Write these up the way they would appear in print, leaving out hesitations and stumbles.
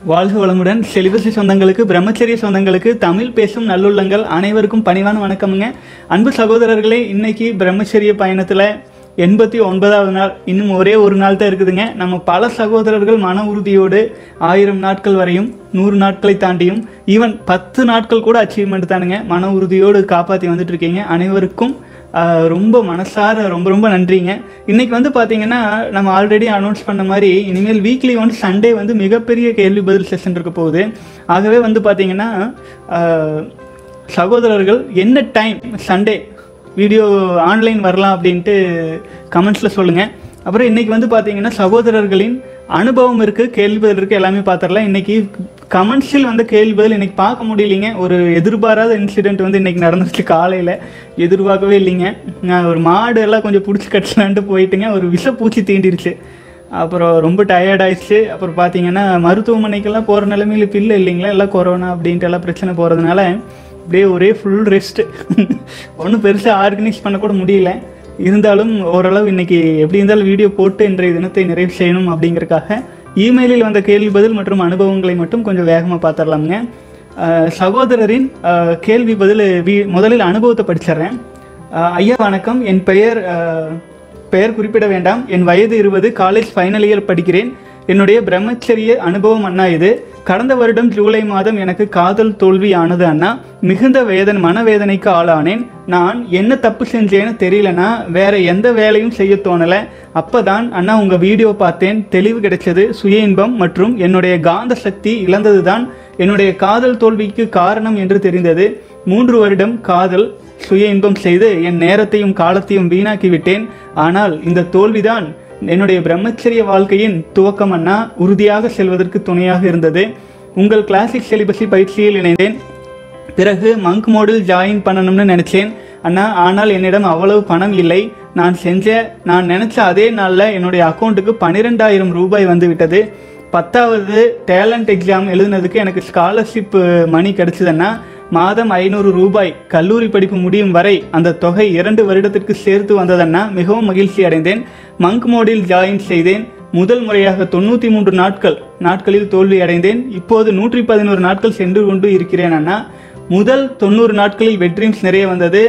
வாழ்க வளமுடன். செலிபசி சொந்தங்களுக்கு, பிரம்மச்சரிய சொந்தங்களுக்கு, தமிழ் பேசும் நல்லுள்ளங்கள் அனைவருக்கும் பணிவான வணக்கமுங்க. அன்பு சகோதரர்களே, இன்னைக்கு பிரம்மச்சரிய பயணத்தில் 89வது நாள். இன்னும் ஒரே ஒரு நாள் தான் இருக்குதுங்க. நம்ம பல சகோதரர்கள் மன உறுதியோடு 1000 நாட்கள் வரையும், 100 நாட்களை தாண்டியும், ஈவன் 10 நாட்கள் கூட அச்சீவ்மெண்ட் தானுங்க, மன உறுதியோடு காப்பாற்றி வந்துட்டு இருக்கீங்க. அனைவருக்கும் ரொம்ப மனசார ரொம்ப நன்றிங்க. இன்றைக்கி வந்து பார்த்திங்கன்னா, நம்ம ஆல்ரெடி அனௌன்ஸ் பண்ண மாதிரி இனிமேல் வீக்லி ஒன்ஸ் சண்டே வந்து மிகப்பெரிய கேள்வி பதில் செஷன் இருக்க போகுது. ஆகவே வந்து பார்த்திங்கன்னா, சகோதரர்கள் என்ன டைம் சண்டே வீடியோ ஆன்லைன் வரலாம் அப்படின்ட்டு கமெண்ட்ஸில் சொல்லுங்கள். அப்புறம் இன்றைக்கி வந்து பார்த்திங்கன்னா, சகோதரர்களின் அனுபவம் இருக்குது, கேள்வி பதில் இருக்குது, எல்லாமே பார்த்துடலாம். இன்றைக்கி கமெண்ட்ஸில் வந்து கேள்வி பதில் இன்றைக்கி பார்க்க முடியலைங்க. ஒரு எதிர்பாராத இன்சிடெண்ட் வந்து இன்றைக்கி நடந்துச்சு. காலையில் எதிர்பார்க்கவே இல்லைங்க. நான் ஒரு மாடு எல்லாம் கொஞ்சம் பிடிச்சி கட்டலான்ட்டு போயிட்டுங்க, ஒரு விஷப்பூச்சி தீண்டிருச்சு. அப்புறம் ரொம்ப டயர்டாயிடுச்சு. அப்புறம் பார்த்திங்கன்னா, மருத்துவமனைக்கெல்லாம் போகிற நிலைமையில் இப்போ இல்லைங்களா, எல்லாம் கொரோனா அப்படின்ட்டு எல்லாம் பிரச்சனை போகிறதுனால அப்படியே ஒரே ஃபுல் ரெஸ்ட்டு. ஒன்றும் பெருசாக ஆர்கனைஸ் பண்ணக்கூட முடியல. இருந்தாலும் ஓரளவு இன்றைக்கி எப்படி இருந்தாலும் வீடியோ போட்டு இன்றைய தினத்தை நிறைவு செய்யணும் அப்படிங்கிறதுக்காக இமெயிலில் வந்த கேள்வி பதில் மற்றும் அனுபவங்களை மட்டும் கொஞ்சம் வேகமாக பார்த்துடலாமுங்க. சகோதரரின் கேள்வி பதில் முதலில் அனுபவத்தை படிச்சிட்றேன். ஐயா வணக்கம். என் பெயர் குறிப்பிட வேண்டாம். என் வயது 20, காலேஜ் ஃபைனல் இயர் படிக்கிறேன். என்னுடைய பிரம்மச்சரிய அனுபவம் அண்ணா இது. கடந்த வருடம் ஜூலை மாதம் எனக்கு காதல் தோல்வி ஆனது அண்ணா. மிகுந்த மனவேதனைக்கு ஆளானேன். நான் என்ன தப்பு செஞ்சேன்னு தெரியலனா, வேற எந்த வேலையும் செய்ய தோணலை. அப்போதான் அண்ணா உங்கள் வீடியோ பார்த்தேன், தெளிவு கிடைச்சது. சுய இன்பம் மற்றும் என்னுடைய காந்த சக்தி இழந்தது தான் என்னுடைய காதல் தோல்விக்கு காரணம் என்று தெரிந்தது. 3 வருடம் காதல் சுய இன்பம் செய்து என் நேரத்தையும் காலத்தையும் வீணாக்கி விட்டேன். ஆனால் இந்த தோல்விதான் என்னுடைய பிரம்மச்சரிய வாழ்க்கையின் துவக்கம் அண்ணா. உறுதியாக செல்வதற்கு துணையாக இருந்தது. உங்கள் கிளாசிக் செலிபஸி பயிற்சியில் இணைந்தேன். பிறகு மங்க் மோடில் ஜாயின் பண்ணணும்னு நினச்சேன் அண்ணா. ஆனால் என்னிடம் அவ்வளவு பணம் இல்லை. நான் நினச்ச அதே நாளில் என்னுடைய அக்கௌண்ட்டுக்கு 12,000 ரூபாய் வந்து விட்டது. 10வது டேலண்ட் எக்ஸாம் எழுதுனதுக்கு எனக்கு ஸ்காலர்ஷிப் மணி கிடச்சிதுன்னா, மாதம் 500 ரூபாய் கல்லூரி படிப்பு முடியும் வரை அந்த தொகை 2 வருடத்திற்கு சேர்த்து வந்ததன்னா மிகவும் மகிழ்ச்சி அடைந்தேன். மங்க் மோடில் ஜாயின் செய்தேன். முதல் முறையாக 93 நாட்களில் தோல்வி அடைந்தேன். இப்போது 111 நாட்கள் சென்று கொண்டு இருக்கிறேன் அண்ணா. முதல் 90 நாட்களில் வெட்ரீம்ஸ் நிறைய வந்தது.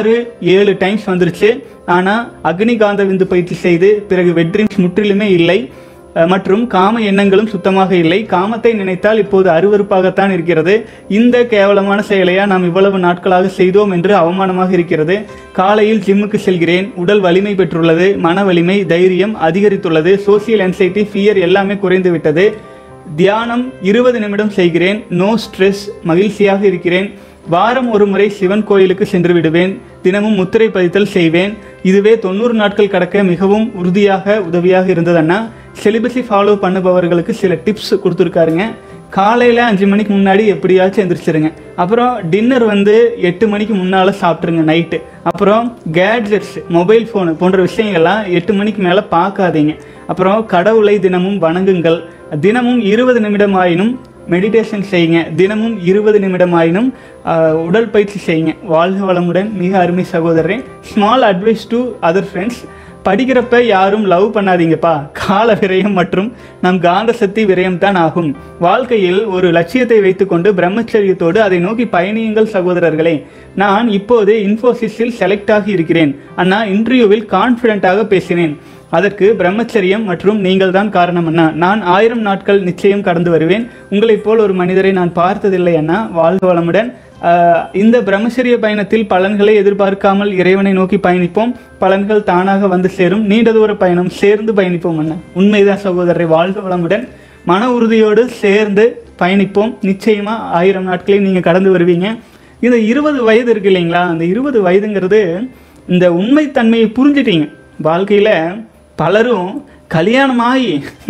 6-7 டைம்ஸ் வந்துருச்சு. ஆனால் அக்னிகாந்த விந்து பயிற்சி செய்து பிறகு வெட்ரீம்ஸ் முற்றிலுமே இல்லை மற்றும் காம எண்ணங்களும் சுத்தமாக இல்லை. காமத்தை நினைத்தால் இப்போது அருவருப்பாகத்தான் இருக்கிறது. இந்த கேவலமான செயலையா நாம் இவ்வளவு நாட்களாக செய்தோம் என்று அவமானமாக இருக்கிறது. காலையில் ஜிம்முக்கு செல்கிறேன். உடல் வலிமை பெற்றுள்ளது. மன வலிமை, தைரியம் அதிகரித்துள்ளது. சோசியல் ஆன்சைட்டி, ஃபியர் எல்லாமே குறைந்து விட்டது. தியானம் 20 நிமிடம் செய்கிறேன். நோ ஸ்ட்ரெஸ், மகிழ்ச்சியாக இருக்கிறேன். வாரம் ஒரு முறை சிவன் கோயிலுக்கு சென்று விடுவேன். தினமும் முத்திரை பதித்தல் செய்வேன். இதுவே 90 நாட்கள் கடக்க மிகவும் உதவியாக இருந்ததுன்னா. செலிபஸை ஃபாலோ பண்ணுபவர்களுக்கு சில டிப்ஸ் கொடுத்துருக்காருங்க. காலையில் 5 மணிக்கு முன்னாடி எப்படியாச்சும் எந்திரிச்சிருங்க. அப்புறம் டின்னர் வந்து 8 மணிக்கு முன்னால் சாப்பிட்ருங்க நைட்டு. அப்புறம் கேட்ஜெட்ஸ், மொபைல் ஃபோனு போன்ற விஷயங்கள்லாம் 8 மணிக்கு மேலே பார்க்காதீங்க. அப்புறம் கடவுளை தினமும் வணங்குங்கள். தினமும் 20 நிமிடம் ஆயினும் மெடிடேஷன் செய்யுங்க. தினமும் 20 நிமிடம் ஆயினும் உடல் பயிற்சி செய்யுங்க. வாழ்க வளமுடன். மிக அருமை சகோதரரே. Small advice to other friends. படிக்கிறப்ப யாரும் லவ் பண்ணாதீங்கப்பா. கால விரயம் மற்றும் நம் காந்த சக்தி விரயம் தான் ஆகும். வாழ்க்கையில் ஒரு லட்சியத்தை வைத்துக்கொண்டு பிரம்மச்சரியத்தோடு அதை நோக்கி பயணியுங்கள் சகோதரர்களே. நான் இப்போது இன்ஃபோசிஸில் செலக்ட் ஆகி இருக்கிறேன் அண்ணா. இன்டர்வியூவில் கான்ஃபிடென்ட்டாக பேசினேன். அதற்கு பிரம்மச்சரியம் மற்றும் நீங்கள் தான் காரணம் அண்ணா. நான் 1000 நாட்கள் நிச்சயம் கடந்து வருவேன். உங்களைப் போல் ஒரு மனிதரை நான் பார்த்ததில்லை அண்ணா. வாழ்க வளமுடன். இந்த பிரம்மச்சரிய பயணத்தில் பலன்களை எதிர்பார்க்காமல் இறைவனை நோக்கி பயணிப்போம். பலன்கள் தானாக வந்து சேரும். நீண்ட தூர பயணம் சேர்ந்து பயணிப்போம் அண்ணா. உண்மைதான் சகோதரரை. வாழ்க வளமுடன். மன உறுதியோடு சேர்ந்து பயணிப்போம். நிச்சயமாக 1000 நாட்களையும் நீங்கள் கடந்து வருவீங்க. இந்த 20 வயது இருக்கு இல்லைங்களா, அந்த 20 வயதுங்கிறது இந்த உண்மைத்தன்மையை புரிஞ்சுட்டீங்க. வாழ்க்கையில் பலரும் கல்யாணமாகி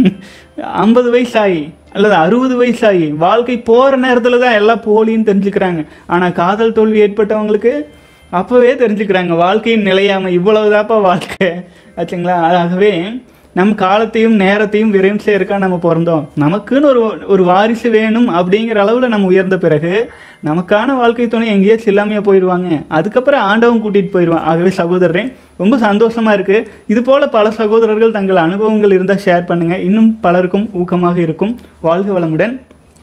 50 வயசாகி அல்லது 60 வயசாகி வாழ்க்கை போகிற நேரத்தில் தான் எல்லாம் போலின்னு தெரிஞ்சுக்கிறாங்க. ஆனால் காதல் தோல்வி ஏற்பட்டவங்களுக்கு அப்போவே தெரிஞ்சுக்கிறாங்க வாழ்க்கையின் நிலையாமை. இவ்வளவுதாப்பா வாழ்க்கை ஆச்சுங்களா. ஆகவே நம் காலத்தையும் நேரத்தையும் விரையும் சேர்க்கா நம்ம பிறந்தோம். நமக்குன்னு ஒரு வாரிசு வேணும் அப்படிங்கிற அளவில் நம்ம உயர்ந்த பிறகு நமக்கான வாழ்க்கை துணை எங்கேயாச்சும் இல்லாமையாக போயிடுவாங்க. அதுக்கப்புறம் ஆண்டவன் கூட்டிகிட்டு போயிடுவான். ஆகவே சகோதரரே, ரொம்ப சந்தோஷமாக இருக்குது. இது போல் பல சகோதரர்கள் தங்கள் அனுபவங்கள் இருந்தால் ஷேர் பண்ணுங்கள். இன்னும் பலருக்கும் ஊக்கமாக இருக்கும். வாழ்க வளமுடன்.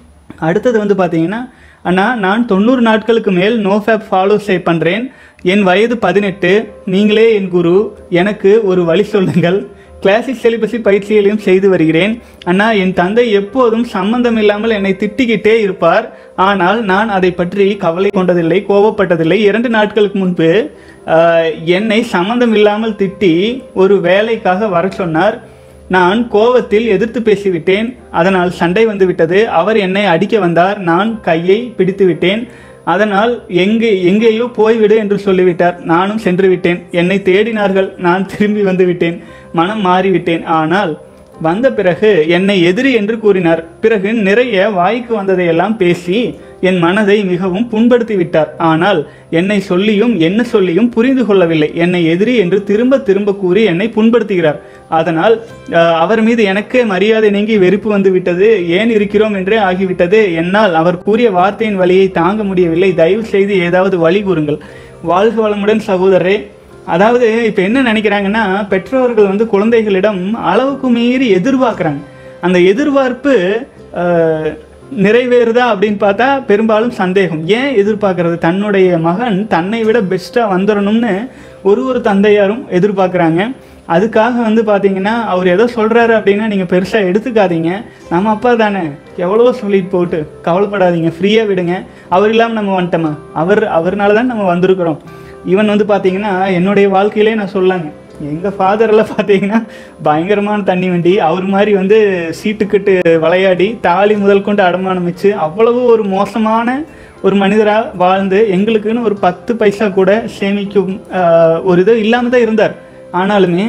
அடுத்தது வந்து பார்த்தீங்கன்னா, அண்ணா நான் 90 நாட்களுக்கு மேல் நோஃபேப் ஃபாலோ பண்ணுறேன். என் வயது 18. நீங்களே என் குரு. எனக்கு ஒரு வழி சொல்லுங்கள். கிளாசிக் செலிபஸி பயிற்சிகளையும் செய்து வருகிறேன். அண்ணா என் தந்தை எப்போதும் சம்பந்தம் இல்லாமல் என்னை திட்டிக்கிட்டே இருப்பார். ஆனால் நான் அதை பற்றி கவலை கொண்டதில்லை, கோபப்பட்டதில்லை. 2 நாட்களுக்கு முன்பு என்னை சம்பந்தம் இல்லாமல் திட்டி ஒரு வேலைக்காக வர சொன்னார். நான் கோபத்தில் எதிர்த்து பேசிவிட்டேன். அதனால் சண்டை வந்து விட்டது. அவர் என்னை அடிக்க வந்தார். நான் கையை பிடித்து விட்டேன். அதனால் எங்கேயோ போய்விடு என்று சொல்லிவிட்டார். நானும் சென்று விட்டேன். என்னை தேடினார்கள். நான் திரும்பி வந்து விட்டேன். மனம் மாறிவிட்டேன். ஆனால் வந்த பிறகு என்னை எதிரி என்று கூறினார். பிறகு நிறைய வாய்க்கு வந்ததையெல்லாம் பேசி என் மனதை மிகவும் புண்படுத்தி விட்டார். ஆனால் என்னை சொல்லியும் என்ன சொல்லியும் புரிந்து கொள்ளவில்லை. என்னை எதிரி என்று திரும்ப திரும்ப கூறி என்னை புண்படுத்துகிறார். அதனால் அவர் மீது எனக்கே மரியாதை நீங்கி வெறுப்பு வந்து விட்டது. ஏன் இருக்கிறோம் என்றே ஆகிவிட்டது. என்னால் அவர் கூறிய வார்த்தையின் வழியை தாங்க முடியவில்லை. தயவு செய்து ஏதாவது வழி கூறுங்கள். வாழ்க வளமுடன் சகோதரரே. அதாவது இப்போ என்ன நினைக்கிறாங்கன்னா, பெற்றோர்கள் வந்து குழந்தைகளிடம் அளவுக்கு மீறி எதிர்பார்க்குறாங்க. அந்த எதிர்பார்ப்பு நிறைவேறுதா அப்படின்னு பார்த்தா பெரும்பாலும் சந்தேகம். ஏன் எதிர்பார்க்கறது? தன்னுடைய மகன் தன்னை விட பெஸ்ட்டாக வந்துடணும்னு ஒரு தந்தையாரும் எதிர்பார்க்குறாங்க. அதுக்காக வந்து பார்த்தீங்கன்னா, அவர் ஏதோ சொல்கிறாரு அப்படின்னா நீங்கள் பெருசாக எடுத்துக்காதீங்க. நம்ம அப்பா தானே, எவ்வளவோ சொல்லிட்டு போட்டு கவலைப்படாதீங்க, ஃப்ரீயாக விடுங்க. அவர் இல்லாமல் நம்ம வந்துட்டோமா? அவர்னால தான் நம்ம வந்திருக்கிறோம். ஈவன் வந்து பார்த்தீங்கன்னா, என்னுடைய வாழ்க்கையிலே நான் சொல்லாங்க, எங்கள் ஃபாதரெல்லாம் பார்த்தீங்கன்னா பயங்கரமான தண்ணி வண்டி. அவர் மாதிரி வந்து சீட்டுக்கட்டு விளையாடி தாலி முதல் கொண்டு அடமானம் வச்சு அவ்வளவு ஒரு மோசமான ஒரு மனிதராக வாழ்ந்து எங்களுக்குன்னு ஒரு 10 பைசா கூட சேமிக்கும் ஒரு இது இல்லாமல் தான் இருந்தார். ஆனாலுமே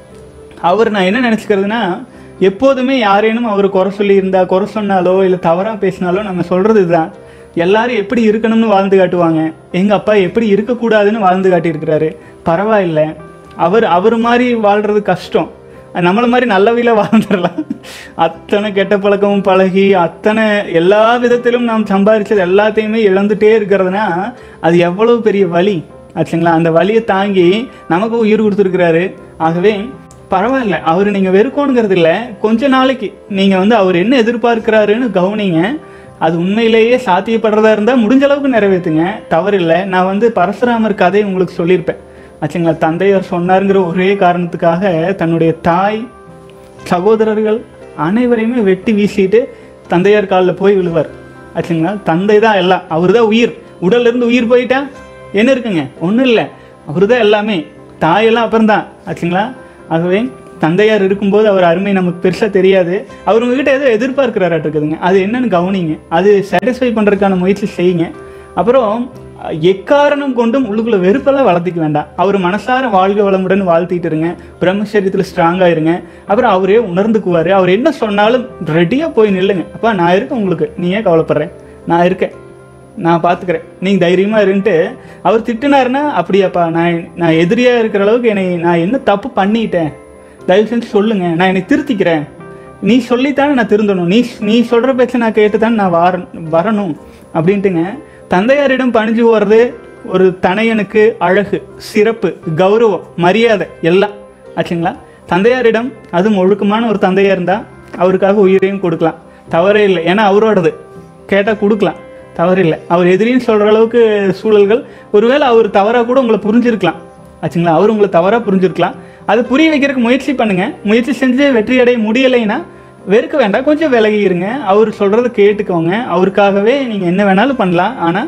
அவர், நான் என்ன நினச்சிக்கிறதுனா, எப்போதுமே யாரேனும் அவர் குறை சொன்னாலோ இல்லை தவறாக பேசினாலோ நம்ம சொல்கிறது இதுதான், எல்லாரும் எப்படி இருக்கணும்னு வாழ்ந்து காட்டுவாங்க. எங்கள் அப்பா எப்படி இருக்கக்கூடாதுன்னு வாழ்ந்து காட்டியிருக்கிறாரு. பரவாயில்லை, அவர் மாதிரி வாழ்கிறது கஷ்டம். நம்மளை மாதிரி நல்லவையில் வாழ்ந்துடலாம். அத்தனை கெட்ட பழக்கமும் பழகி அத்தனை எல்லா விதத்திலும் நாம் சம்பாதிச்சது எல்லாத்தையுமே இழந்துகிட்டே இருக்கிறதுனா அது எவ்வளவு பெரிய வலி ஆச்சுங்களா. அந்த வலியை தாங்கி நமக்கு உயிர் கொடுத்துருக்கிறாரு. ஆகவே பரவாயில்ல, அவர் நீங்கள் வெறுக்கணுங்கிறது இல்லை. கொஞ்ச நாளைக்கு நீங்கள் வந்து அவர் என்ன எதிர்பார்க்கிறாருன்னு கவனிங்க. அது உண்மையிலேயே சாத்தியப்படுறதா இருந்தால் முடிஞ்ச அளவுக்கு நிறைவேற்றுங்க, தவறில்லை. நான் வந்து பரசுராமர் கதையை உங்களுக்கு சொல்லியிருப்பேன் ஆச்சுங்களா. தந்தையார் சொன்னாருங்கிற ஒரே காரணத்துக்காக தன்னுடைய தாய், சகோதரர்கள் அனைவரையுமே வெட்டி வீசிட்டு தந்தையார் காலில் போய் விழுவார் ஆச்சுங்களா. தந்தை தான் எல்லாம், அவர் தான் உயிர். உடல்லேருந்து உயிர் போயிட்டா என்ன இருக்குங்க? ஒன்றும் இல்லை, அவர் தான் எல்லாமே. தாயெல்லாம் அப்புறம்தான் ஆச்சுங்களா. ஆகவே தந்தையார் இருக்கும்போது அவர் அருமை நமக்கு பெருசாக தெரியாது. அவர் உங்ககிட்ட ஏதோ எதிர்பார்க்கிறாராட்டு இருக்குதுங்க. அது என்னன்னு கவனிங்க, அது சாட்டிஸ்ஃபை பண்ணுறதுக்கான முயற்சி செய்யுங்க. அப்புறம் எக்காரணம் கொண்டும் உள்ளுக்குள்ள வெறுப்பெல்லாம் வளர்த்திக்க வேண்டாம். அவர் மனசார வாழ்க வளமுடன் வாழ்த்திட்டு இருங்க. பிரம்மச்சரியத்தில் ஸ்ட்ராங்காக இருங்க. அப்புறம் அவரே உணர்ந்துக்குவார். அவர் என்ன சொன்னாலும் ரெடியாக போய் நில்லுங்க. அப்பா நான் இருக்கேன் உங்களுக்கு, நீ ஏன் கவலைப்படுறேன், நான் இருக்கேன், நான் பார்த்துக்கிறேன், நீங்கள் தைரியமாக இருந்துட்டு. அவர் திட்டினாருன்னா, அப்படியாப்பா நான் எதிரியாக இருக்கிற அளவுக்கு நான் என்ன தப்பு பண்ணிட்டேன், தயவு செஞ்சு சொல்லுங்கள், நான் என்னை திருத்திக்கிறேன். நீ சொல்லித்தானே நான் திருந்தணும், நீ சொல்கிற பேச்சை நான் கேட்டு தானே நான் வரணும் அப்படின்ட்டுங்க. தந்தையாரிடம் பணிஞ்சு போகிறது ஒரு தனையனுக்கு அழகு, சிறப்பு, கௌரவம், மரியாதை எல்லாம் ஆச்சுங்களா. தந்தையாரிடம் அதுவும் ஒழுக்கமான ஒரு தந்தையாக இருந்தால் அவருக்காக உயிரையும் கொடுக்கலாம், தவறே இல்லை. ஏன்னா அவரோடது, கேட்டால் கொடுக்கலாம், தவறில்லை. அவர் எதிரின்னு சொல்கிற அளவுக்கு சூழல்கள், ஒருவேளை அவர் தவறாக கூட உங்களை புரிஞ்சிருக்கலாம் ஆச்சுங்களா. அவர் உங்களை தவறாக புரிஞ்சிருக்கலாம். அதை புரிய வைக்கிறதுக்கு முயற்சி பண்ணுங்கள். முயற்சி செஞ்சு வெற்றி அடைய முடியலைன்னா வெறுக்க வேண்டாம், கொஞ்சம் விலகி இருங்க. அவர் சொல்கிறத கேட்டுக்கோங்க. அவருக்காகவே நீங்கள் என்ன வேணாலும் பண்ணலாம். ஆனால்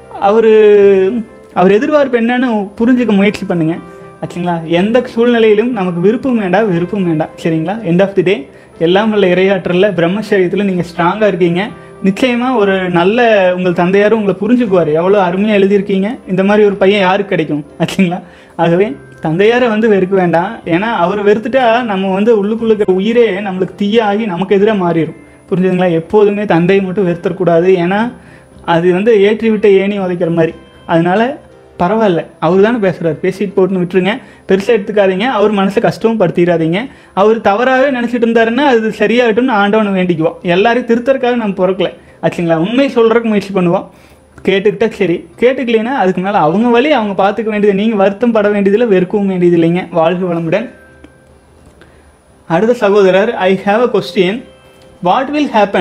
அவர் எதிர்பார்ப்பு என்னன்னு புரிஞ்சுக்க முயற்சி பண்ணுங்கள் ஆச்சுங்களா. எந்த சூழ்நிலையிலும் நமக்கு விருப்பம் வேண்டாம் சரிங்களா. எண்ட் ஆஃப் தி டே எல்லாம் உள்ள இறையாற்றலில் பிரம்மச்சரியத்தில் நீங்கள் ஸ்ட்ராங்காக இருக்கீங்க. நிச்சயமாக ஒரு நல்ல உங்கள் தந்தையாரும் உங்களை புரிஞ்சுக்குவார். எவ்வளோ அருமையாக எழுதியிருக்கீங்க, இந்த மாதிரி ஒரு பையன் யாருக்கு கிடைக்கும் ஆச்சுங்களா. ஆகவே தந்தையாரை வந்து வெறுக்க வேண்டாம். ஏன்னா அவர் வெறுத்துட்டா நம்ம வந்து உள்ளுக்குள்ள உயிரே நம்மளுக்கு தீயாகி நமக்கு எதிராக மாறிடும். புரிஞ்சுதுங்களா. எப்போதுமே தந்தையை மட்டும் வெறுத்தக்கூடாது. ஏன்னா அது வந்து ஏற்றி விட்ட ஏணி உதைக்கிற மாதிரி. அதனால பரவாயில்ல, அவர் தானே பேசுகிறார், பேசிட்டு போட்டுன்னு விட்டுருங்க, பெருசாக எடுத்துக்காதீங்க. அவர் மனசை கஷ்டமும் படுத்திடாதீங்க. அவர் தவறாகவே நினச்சிட்டு இருந்தாருன்னா அது சரியாகட்டும்னு ஆண்டவனை வேண்டிக்குவோம். எல்லாரையும் திருத்தறக்காக நம்ம பிறக்கல ஆச்சுங்களா. உண்மை சொல்கிறதுக்கு முயற்சி பண்ணுவோம். கேட்டுக்கிட்டா சரி, கேட்டுக்கலைன்னா அதுக்கு மேலே அவங்க வழி அவங்க பார்த்துக்க வேண்டியது. நீங்கள் வருத்தம் பட வேண்டியதில்லை, வெறுக்கவும் வேண்டியது இல்லைங்க. வாழ்க வளமுடன். அடுத்த சகோதரர், I have a question. What will happen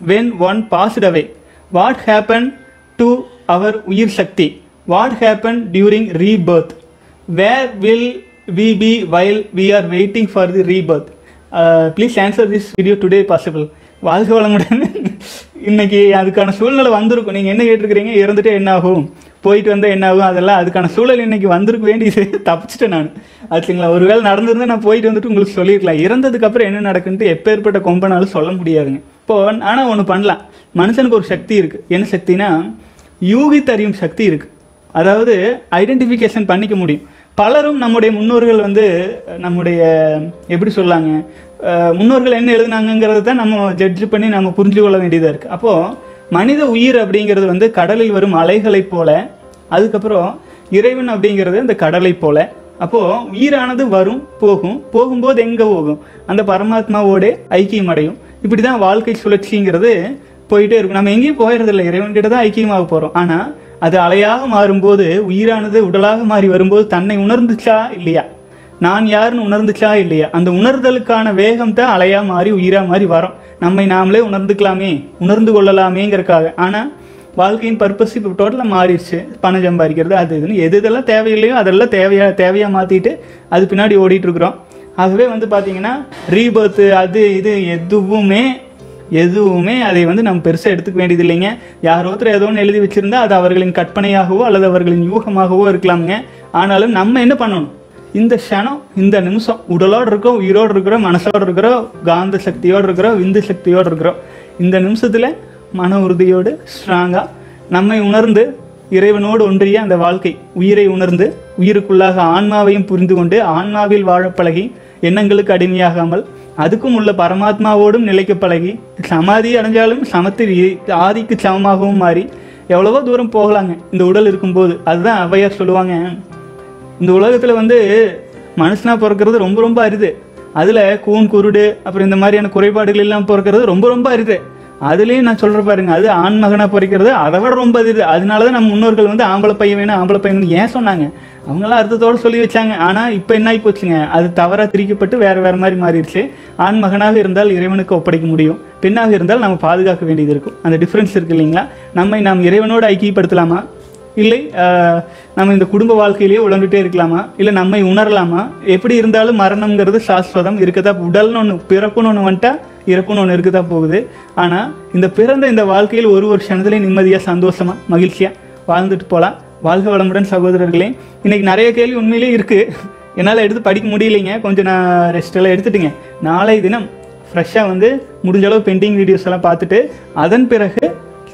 when one passed away? What happened to our உயிர் சக்தி? What happened during rebirth? Where will we be while we are waiting for the rebirth? Please answer this video today possible. வாழ்க வளமுடன். இன்னைக்கு அதுக்கான சூழ்நிலை வந்திருக்கும். நீங்கள் என்ன கேட்டிருக்கிறீங்க, இறந்துட்டு என்ன ஆகும், போயிட்டு வந்தால் என்ன ஆகும், அதெல்லாம் அதுக்கான சூழல் இன்னைக்கு வந்திருக்க வேண்டியது. தப்பிச்சிட்டேன் நான். ஆச்சுங்களா? ஒருவேளை நடந்திருந்தா நான் போயிட்டு வந்துட்டு உங்களுக்கு சொல்லியிருக்கலாம். இறந்ததுக்கப்புறம் என்ன நடக்குன்ட்டு எப்பேற்பட்ட கொம்பனாலும் சொல்ல முடியாதுங்க. இப்போது ஆனால் ஒன்று பண்ணலாம். மனுஷனுக்கு ஒரு சக்தி இருக்குது. என்ன சக்தினா, யூகித்தறியும் சக்தி இருக்குது. அதாவது ஐடென்டிஃபிகேஷன் பண்ணிக்க முடியும். பலரும் நம்முடைய முன்னோர்கள் நம்முடைய எப்படி சொல்லாங்க, முன்னோர்கள் என்ன எழுதுனாங்கிறத தான் நம்ம ஜட்ஜ் பண்ணி நம்ம புரிஞ்சு கொள்ள வேண்டியதாக இருக்குது. அப்போது மனித உயிர் அப்படிங்கிறது கடலில் வரும் அலைகளைப் போல, அதுக்கப்புறம் இறைவன் அப்படிங்கிறது இந்த கடலை போல. அப்போது உயிரானது வரும் போகும், போகும்போது எங்கே போகும், அந்த பரமாத்மாவோட ஐக்கியம் அடையும். இப்படி தான் வாழ்க்கை சுழற்சிங்கிறது போயிட்டே இருக்கும். நம்ம எங்கேயும் போயிடுறதில்லை, இறைவன்கிட்ட தான் ஐக்கியமாக போகிறோம். ஆனால் அது அலையாக மாறும்போது, உயிரானது உடலாக மாறி வரும்போது தன்னை உணர்ந்துச்சா இல்லையா, நான் யாருன்னு உணர்ந்துச்சா இல்லையா, அந்த உணர்தலுக்கான வேகம் தான் அலையாக மாறி உயிராக மாறி வரோம். நம்மை நாமளே உணர்ந்துக்கலாமே, உணர்ந்து கொள்ளலாமேங்கிறதுக்காக. ஆனால் வாழ்க்கையின் பர்பஸ் இப்போ டோட்டலாக மாறிடுச்சு. பணம் சம்பாதிக்கிறது, அது இதுன்னு எது இதெல்லாம் தேவையில்லையோ அதெல்லாம் தேவையாக மாற்றிட்டு அது பின்னாடி ஓடிட்டுருக்குறோம். ஆகவே பார்த்தீங்கன்னா ரீபர்த்து அது இது எதுவுமே அதை நம்ம பெருசாக எடுத்துக்க வேண்டியது இல்லைங்க. யார் ஒருத்தர் ஏதோ ஒன்று எழுதி வச்சுருந்தா அது அவர்களின் கற்பனையாகவோ அல்லது அவர்களின் யூகமாகவோ இருக்கலாமுங்க. ஆனாலும் நம்ம என்ன பண்ணணும், இந்த க்ஷணம், இந்த நிமிஷம் உடலோடு இருக்கிறோம், உயிரோடு இருக்கிறோம், மனசோடு இருக்கிறோம், காந்த சக்தியோடு இருக்கிறோம், விந்து சக்தியோடு இருக்கிறோம். இந்த நிமிஷத்தில் மன உறுதியோடு ஸ்ட்ராங்காக நம்மை உணர்ந்து இறைவனோடு ஒன்றிய அந்த வாழ்க்கை உயிரை உணர்ந்து உயிருக்குள்ளாக ஆன்மாவையும் புரிந்து கொண்டு ஆன்மாவில் வாழ பழகி எண்ணங்களுக்கு அடிமையாகாமல் அதுக்கும் உள்ள பரமாத்மாவோடும் நிலைக்க பழகி சமாதி அடைஞ்சாலும் சமத்தில் ஆதிக்கு சமமாகவும் மாறி எவ்வளவோ தூரம் போகலாங்க இந்த உடல் இருக்கும்போது. அதுதான் ஔவையார் சொல்லுவாங்க, இந்த உலகத்தில் மனுஷனாக பிறக்கிறது ரொம்ப ரொம்ப அரிது. அதில் கூன் குருடு அப்புறம் இந்த மாதிரியான குறைபாடுகள் எல்லாம் பிறக்கிறது ரொம்ப ரொம்ப அரிது. அதுலேயும் நான் சொல்கிற பாருங்க, அது ஆண் மகனாக பிறக்கிறது அதை விட ரொம்ப அரிது. அதனால தான் நம்ம முன்னோர்கள் ஆம்பளை பையன் வேணும், ஆம்பளை பையன் ஏன் சொன்னாங்க, அவங்களாம் அர்த்தத்தோடு சொல்லி வச்சாங்க. ஆனால் இப்போ என்ன ஆகி போச்சுங்க, அது தவறாக திரிக்கப்பட்டு வேறு மாதிரி மாறிடுச்சு. ஆண் மகனாக இருந்தால் இறைவனுக்கு ஒப்படைக்க முடியும், பெண்ணாக இருந்தால் நம்ம பாதுகாக்க வேண்டியது இருக்கும். அந்த டிஃப்ரென்ஸ் இருக்குது இல்லைங்களா? நாம் இறைவனோடு ஐக்கியப்படுத்தலாமா, இல்லை நம்ம இந்த குடும்ப வாழ்க்கையிலேயே உழந்துட்டே இருக்கலாமா, இல்லை நம்மை உணரலாமா? எப்படி இருந்தாலும் மரணம்ங்கிறது சாஸ்வதம் இருக்கதா. உடல்னு ஒன்று பிறப்புன்னு ஒன்று வந்துட்டா இறப்புன்னு ஒன்று இருக்குதா போகுது. ஆனால் இந்த பிறந்த இந்த வாழ்க்கையில் ஒரு க்ஷணத்துலேயே நிம்மதியாக சந்தோஷமாக மகிழ்ச்சியாக வாழ்ந்துட்டு போகலாம். வாழ்க வளமுடன் சகோதரர்களே. இன்றைக்கி நிறைய கேள்வி உண்மையிலே இருக்குது, என்னால் எடுத்து படிக்க முடியலைங்க. கொஞ்சம் நான் ரெஸ்ட்டெல்லாம் எடுத்துட்டுங்க. நாளை தினம் ஃப்ரெஷ்ஷாக முடிஞ்ச அளவு பெண்டிங் வீடியோஸ் எல்லாம் பார்த்துட்டு அதன் பிறகு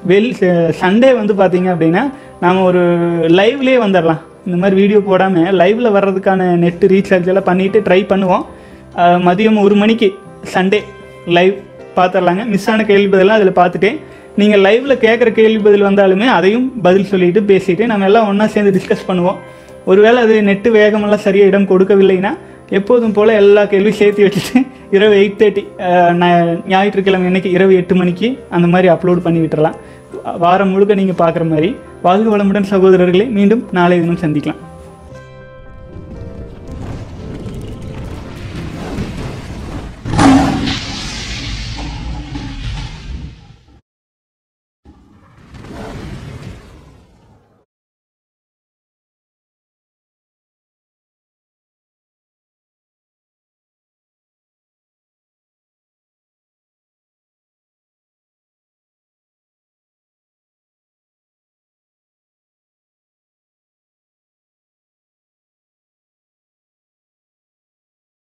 சண்டே பார்த்தீங்க அப்படின்னா நாம் ஒரு லைவ்லேயே வந்துடலாம். இந்த மாதிரி வீடியோ போடாமல் லைவில் வர்றதுக்கான நெட்டு ரீசார்ஜ் எல்லாம் பண்ணிவிட்டு ட்ரை பண்ணுவோம். மதியம் 1 மணிக்கு சண்டே லைவ் பார்த்துடலாங்க. மிஸ் ஆன கேள்வி பதிலாம் அதில் பார்த்துட்டேன். நீங்கள் லைவில் கேட்குற கேள்வி பதில் வந்தாலுமே அதையும் பதில் சொல்லிவிட்டு பேசிவிட்டு நம்ம எல்லாம் ஒன்றா சேர்ந்து டிஸ்கஸ் பண்ணுவோம். ஒருவேளை அது நெட்டு வேகமெல்லாம் சரியாக இடம் கொடுக்கவில்லைன்னா எப்போதும் போல் எல்லா கேள்வியும் சேர்த்து வச்சுட்டு இரவு 8:30 ஞாயிற்றுக்கிழமை அன்றைக்கி இரவு 8 மணிக்கு அந்த மாதிரி அப்லோட் பண்ணி விட்டுறலாம். வாரம் முழுக்க நீங்கள் பார்க்குற மாதிரி. வாழ்க வளமுடன் சகோதரர்களே. மீண்டும் நாளை தினம் சந்திக்கலாம்.